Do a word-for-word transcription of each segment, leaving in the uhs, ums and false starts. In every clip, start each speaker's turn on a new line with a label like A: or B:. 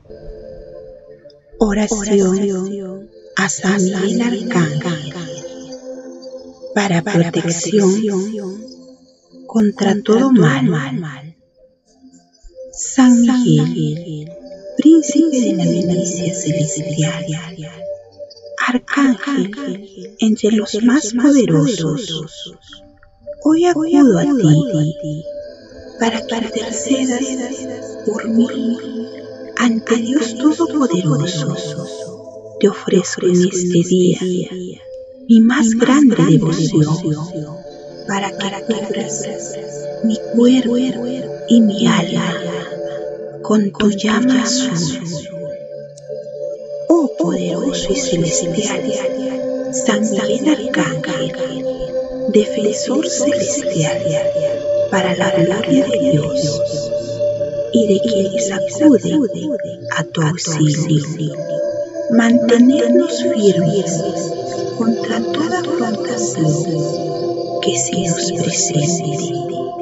A: Oración a San Miguel Arcángel para protección contra todo mal. San Miguel, príncipe de la milicia celestial, arcángel entre los más poderosos, hoy acudo a ti para que intercedas por mí ante Dios Todopoderoso. Te ofrezco en este día mi más grande devoción para que cubras mi cuerpo y mi alma con tu llama azul. Oh poderoso y celestial San Miguel Arcángel, defensor celestial para la gloria de Dios y de quienes acuden a tu auxilio, mantenernos firmes contra toda tentación que se nos presente,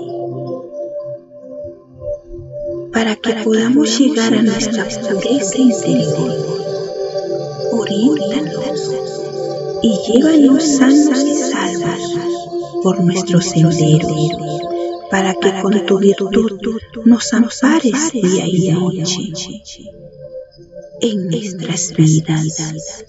A: para que podamos llegar a nuestra pureza interior. Oriéntanos y llévanos sanos y salvos por nuestros senderos, para que con tu virtud nos ampares día y noche en nuestras vidas.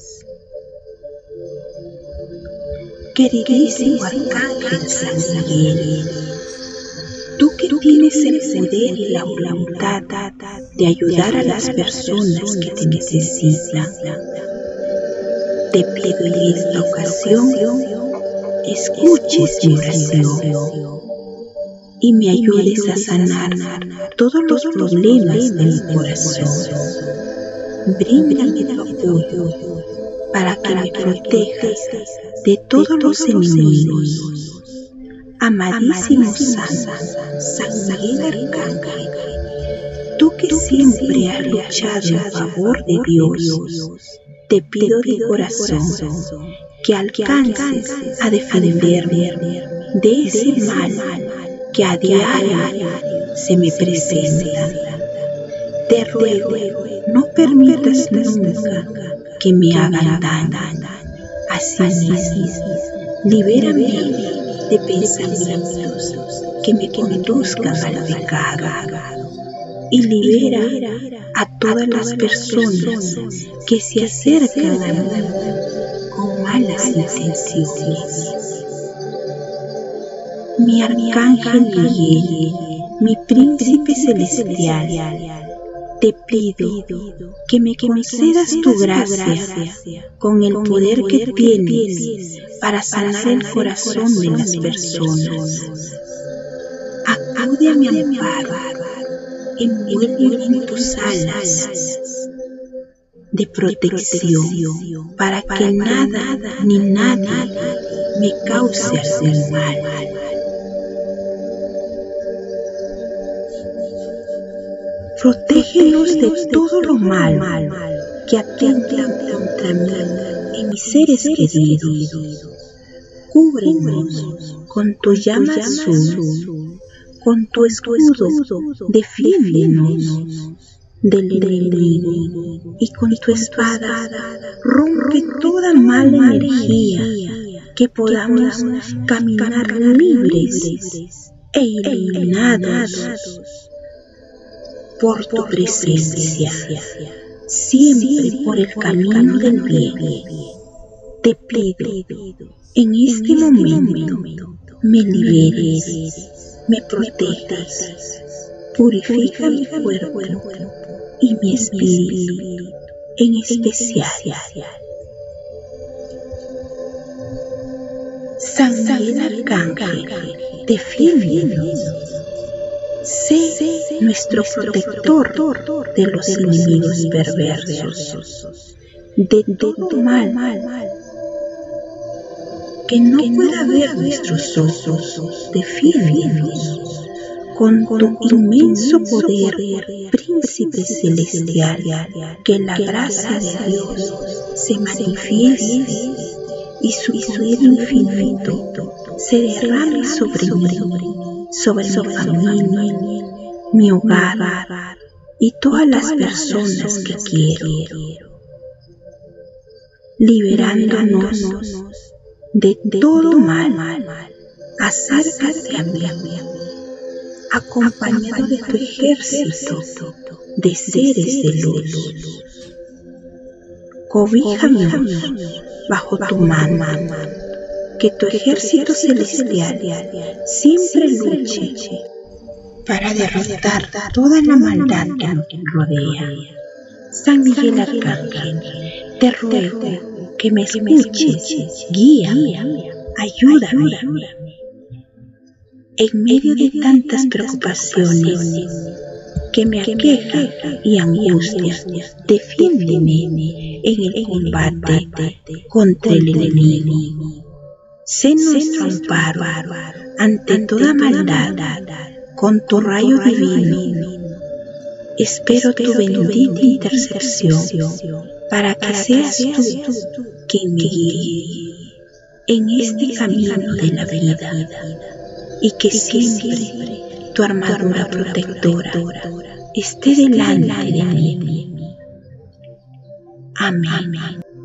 A: Queridísimo Arcángel San Miguel, tú que tienes el poder y la voluntad de ayudar a las personas que te necesitan, te pido en esta ocasión, escuches mi oración y me ayudes a sanar todos los problemas de mi corazón. Bríndame tu apoyo para que me protejas de todos los enemigos. Amadísimo San, San Miguel Arcángel, tú que siempre has luchado en favor de Dios, te pido de corazón que alcances a defenderme de ese mal que a diario se me presenta. Te ruego, no permitas nunca que me hagan daño. Asimismo, libérame de pensamientos que me conduzcan al pecado y libera a todas las personas que se acercan a mí con malas intenciones. Mi Arcángel Miguel, mi príncipe celestial, te pido que me concedas tu gracia con el poder que tienes para sanar el corazón de las personas. Acude a mi amparo, envuélveme en tus alas de protección para que nada ni nadie me cause el mal. Protégenos de todo lo mal que atentan contra mí y mis seres queridos. Cúbrenos con tu llama azul, con tu escudo, defiéndenos del enemigo y con tu espada rompe toda mala energía, que podamos caminar libres e iluminados por tu presencia, siempre por el camino del bien. Te pido en este momento me liberes, me protejas, purifica mi cuerpo y mi espíritu en especial. San Miguel Arcángel, defiéndenos. Sé nuestro protector de los enemigos perversos, de todo mal que no pueda ver nuestros ojos. Defiéndenos con tu inmenso poder, príncipe celestial, que la gracia de Dios se manifieste y su poder infinito se derrame sobre mí, sobre mi familia, mi hogar, y todas las personas que quiero, liberándonos de todo mal. Acércate a mí, acompañado de tu ejército de seres de luz. Cobíjame bajo tu mano, que tu ejército celestial siempre luche para derrotar toda la maldad que nos rodea. San Miguel Arcángel, te ruego que me escuches, guíame, ayúdame. En medio de tantas preocupaciones que me aquejan y angustias, defiéndeme en el combate contra el enemigo. Sé nuestro amparo ante toda maldad con tu rayo divino. Espero tu bendita intercesión para que seas tú quien me guíe en este camino de la vida, y que siempre tu armadura protectora esté delante de mí. Amén.